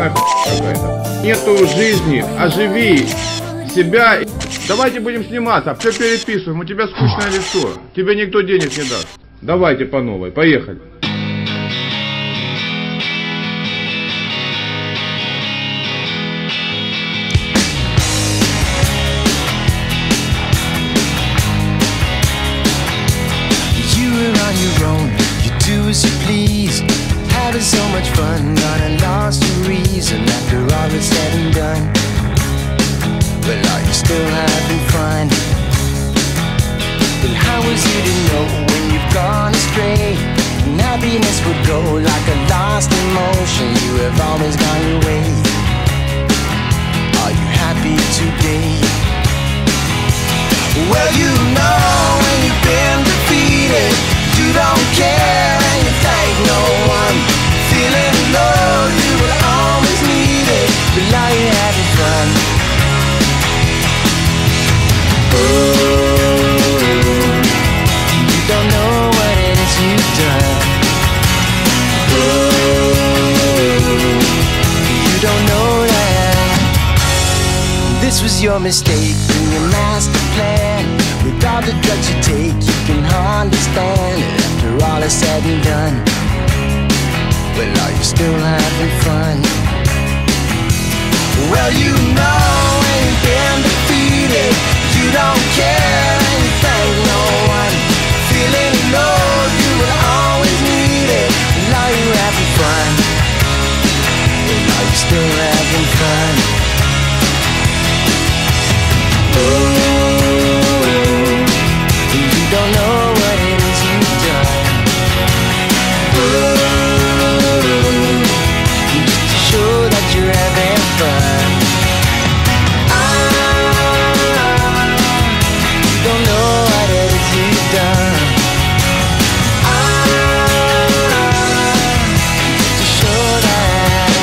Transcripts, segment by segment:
Сплошная какая-то. Нету жизни, оживи себя. Давайте будем сниматься, все переписываем, у тебя скучное лицо, тебе никто денег не даст. Давайте по новой, поехали. As you please, having so much fun, gone and lost your reason after all is said and done. But are you still having fun? Then how was you to know when you've gone astray? And happiness would go like a lost emotion. You have always gone your way. Are you happy today? Well, you know when you've been defeated, you don't care and you thank no one. Feeling low, you will always need it, but now you're having fun. Oh, you don't know what it is you've done. Oh, you don't know that this was your mistake in your master plan. With all the drugs you take, you can understand it after all is said and done. Well, are you still having fun? Well, you know when you've been defeated, you don't care and you thank no one. Feeling low, you will always need it. Well, are you having fun? Well, are you still having fun? Oh, don't know what it is you've done. Oh, just to show that you're having fun. You don't know what it is you've done. Just to show that.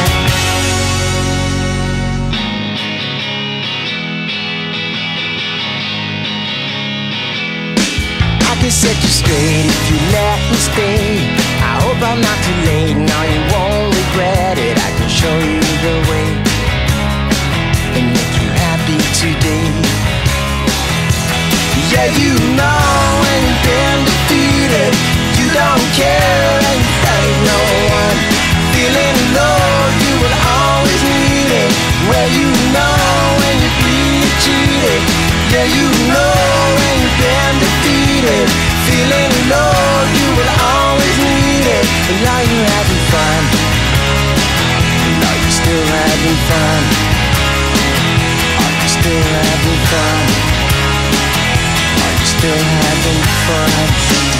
I can set you straight if you let me stay. I hope I'm not too late, now you won't regret it. I can show you the way and make you happy today. Yeah, you know when you've been defeated, you don't care and you thank no one. Feeling low, you will always need it. Well, you know when you're being cheated. Yeah, you know when you've been defeated. Feeling low, you will always need it. And now you're having fun. And now you're still having fun. Are you still having fun? Are you still having fun?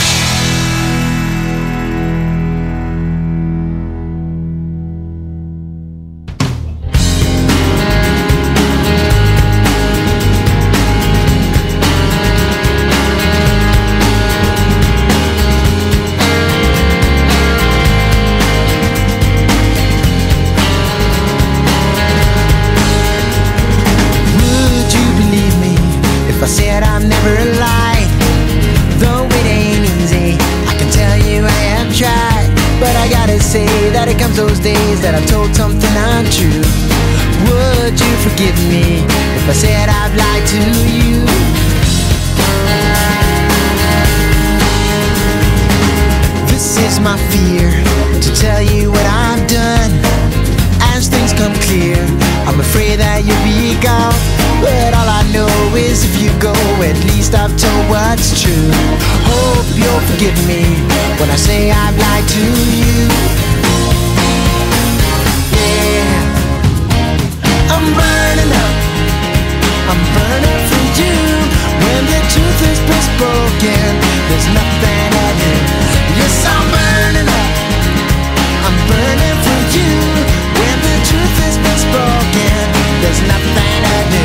Those days that I told something untrue. Would you forgive me if I said I've lied to you? This is my fear, to tell you what I've done. As things come clear, I'm afraid that you'll be gone. But all I know is if you go, at least I've told what's true. Hope you'll forgive me when I say I've lied to you. I'm burning up, I'm burning for you. When the truth is broken, there's nothing I do. Yes, I'm burning up, I'm burning for you. When the truth is broken, there's nothing I do.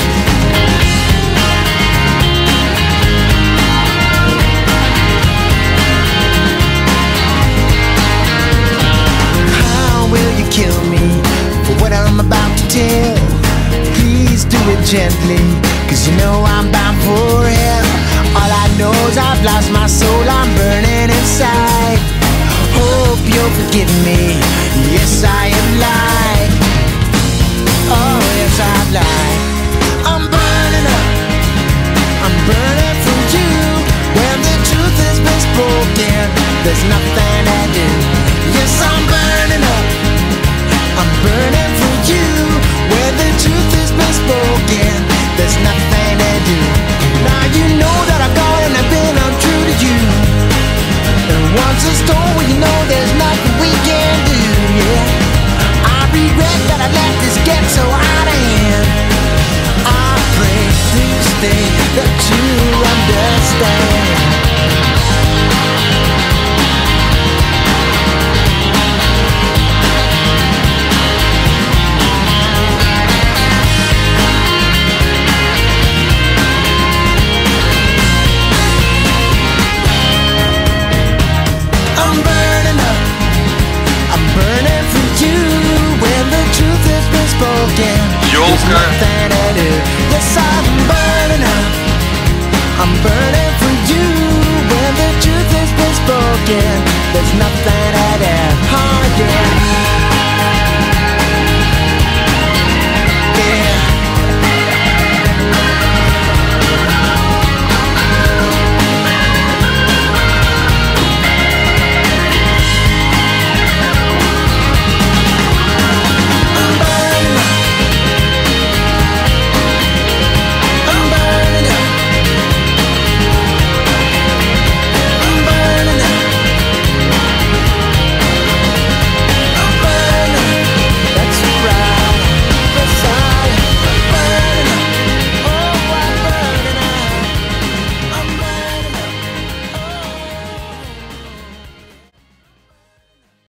How will you kill me for what I'm about to tell? Please do it gently, cause you know I'm bound for hell. All I know is I've lost my soul, I'm burning inside. Hope you'll forgive me. Yes, I have lied. Oh, yes, I've lied. I'm burning up. I'm burning for you. When the truth has been spoken, there's nothing to do. Yes, I'm burning up. I'm burning for you. When the truth has been spoken, there's nothing to do. Now you know that I've gone and I've been untrue to you. And once it's told, you know there's nothing we can do. Yeah, I regret that I let this get so out of hand. I pray this day that you understand.